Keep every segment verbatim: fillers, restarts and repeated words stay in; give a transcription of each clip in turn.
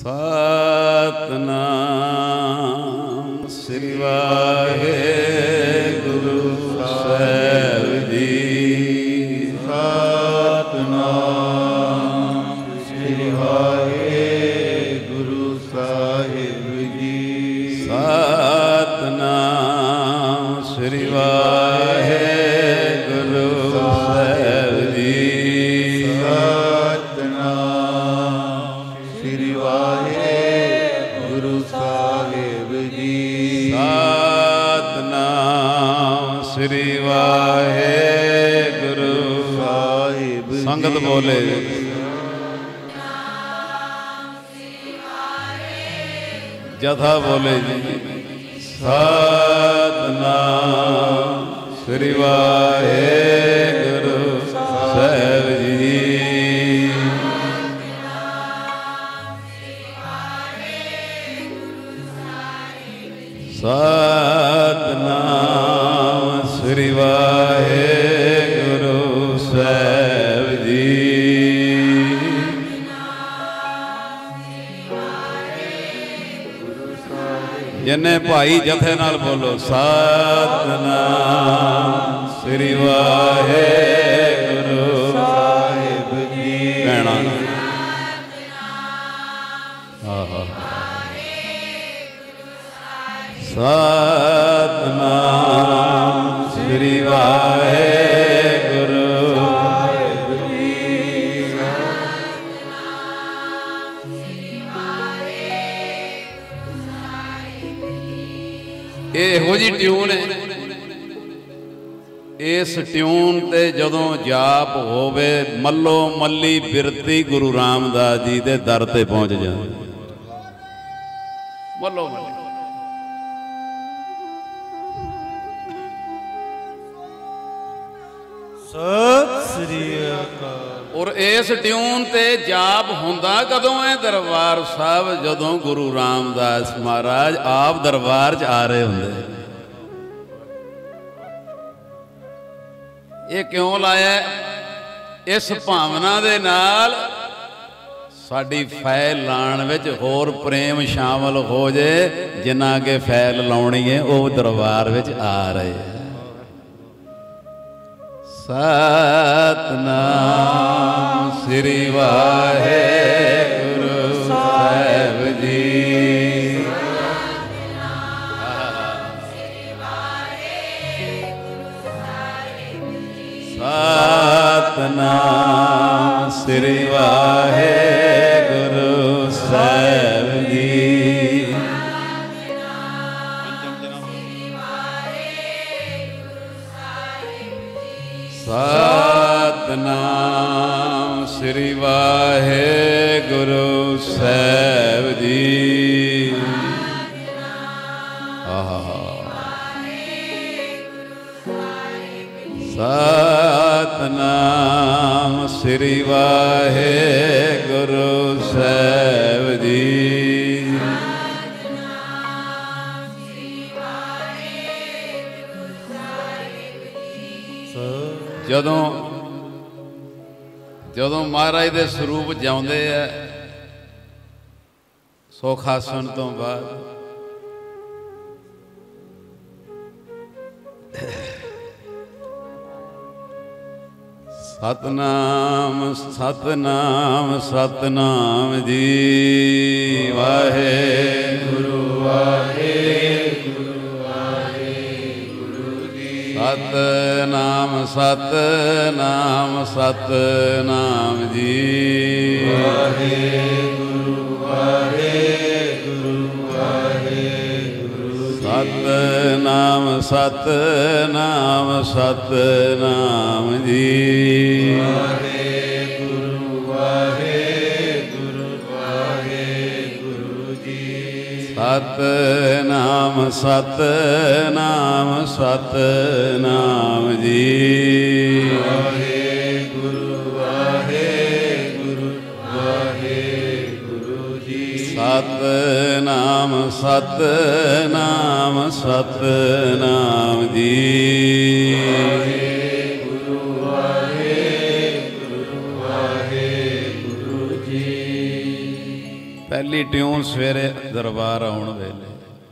सतनाम श्री वाहेगुरु साहिब जी। सतनाम श्री वाहेगुरु साहिब जी। सतनाम श्री वाहेगुरु साहिब जी। श्री वाहेगुरु साहिब संगत बोले जथा बोले जी। सतनाम श्री वाहेगुरु साहिब जी। सतनाम श्री वाहेगुरु साहिब जी। जिन्ने भाई जथे नाल बोलो सतनाम श्री वाहेगुरु साहिब जी। कहना सतनाम श्री वाहेगुरु साहिब जी। ਇਹੋ जी ट्यून है। इस ट्यून ते जदों जाप होवे मल्लो मल्ली बिरती गुरु रामदास जी दे दर ते पहुंच जाए। मल्लो मल्ली सत श्री अकाल। और इस ट्यून ते जाप हुंदा कदों है दरबार साहब जदों गुरु रामदास महाराज आप दरबार च आ रहे हुंदे। ये क्यों लाया? इस भावना दे नाल साडी फैल लाण विच होर प्रेम शामिल हो जाए। जिन्ना के फैल लाउणी है वो दरबार विच आ रहे हैं। सतनाम श्री वाहेगुरु साहिब जी। सतनाम श्री वाहेगुरु साहिब जी। सतनाम श्री वाहेगुरु साहिब जी। सतनाम श्री वाहेगुरु साहिब जी। जदों जदों महाराज दे स्वरूप जाउंदे है सुखासन तो बाद सतनाम सतनाम सतनाम जी। वाहेगुरु वाहेगुरु वाहेगुरु जी। सतनाम सतनाम सतनाम जी। वाहेगुरु वाहेगुरु वाहेगुरु। सतनाम सतनाम सतनाम जी। वाहेगुरु वाहेगुरु वाहेगुरु जी। सतनाम सतनाम सतनाम जी। वाहेगुरु वाहेगुरु वाहेगुरु जी। सतनाम सतनाम सतनाम जी। वाहेगुरु वाहेगुरु वाहेगुरु जी। पहली ट्यून सवेरे दरबार आउण वेले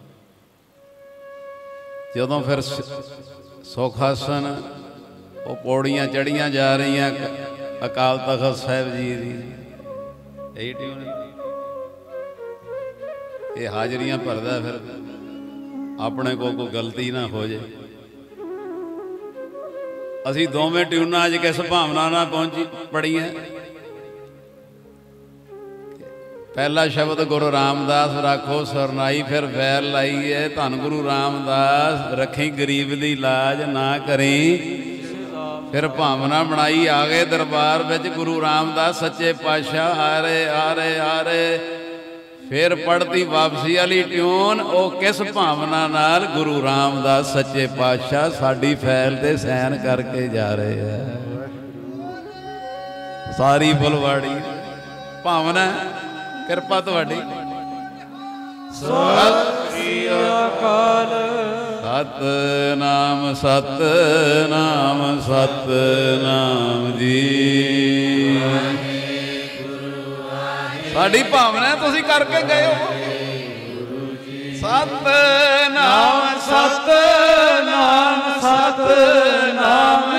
जदों फिर सुखासन वो पौड़ियां चढ़ियां जा रही अकाल तख्त साहिब जी की यही ट्यून ये हाजरियां भरदा फिर अपने को कोई गलती ना हो जाए। असी दोवें ट्यूना अज किस भावना ना पहुंची पढ़िया। पहला शब्द गुरु रामदास राखो सरनाई फिर वैल लाई है धन गुरु रामदास रखी गरीब दी लाज ना करी फिर भावना बनाई आ गए दरबार विच गुरु रामदास सच्चे पातशाह आ रहे आ रहे आ रहे फिर पढ़ती वापसी वाली ट्यून वो किस भावना नाल गुरु रामदास सच्चे पातशाह साडी फैल ते सैन करके जा रहे हैं। सारी फुलवाड़ी भावना कृपा तुहाडी। सत श्री अकाल सतनाम सतनाम सतनाम जी साडी भावना तुसीं करके गए हो। सतनाम सतनाम सतनाम